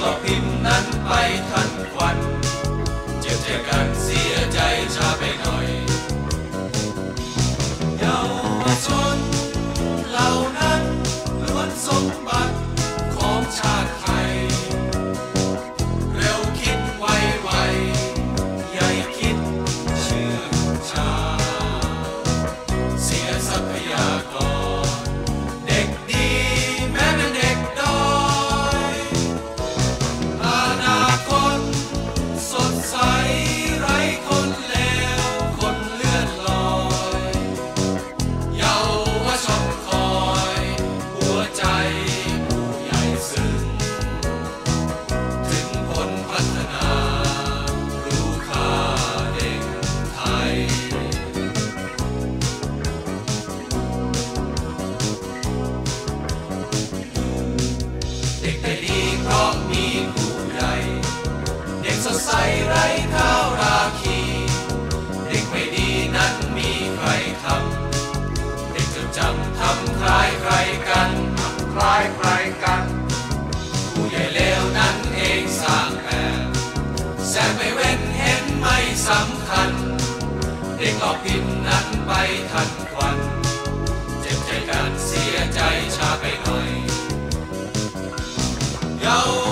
หลอกพิมพ์นั้นไปทันควันเจ็บใจกันเสียใจช้าไปหน่อยเยาวชนเหล่านั้นล้วนสมบัติของชาติไทยเร็วคิดไวใหญ่คิดเชื่อชาเสียทรัพยากรเด็กดีแม้เป็นเด็กด้อยอนาคตสดใสไร้คนเลวคนเลื่อนลอยเยาวชนคอยหัวใจผู้ใหญ่ซึ้งถึงผลพัฒนารู้ค่าเด็กไทยเด็กได้ดีเพราะมีผู้ใหญ่เด็กสดใสไร้เท้าราคีเด็กไม่ดีนั้นมีใครทำเด็กจดจำทำคล้ายใครกันผู้ใหญ่เลวนั้นเองสร้างแบบแสนไม่เว้นเห็นไม่สำคัญเด็กหลอกพิมพ์นั้นไปทันควันเจ็บใจกันเสียใจช้าไปหน่อยเยา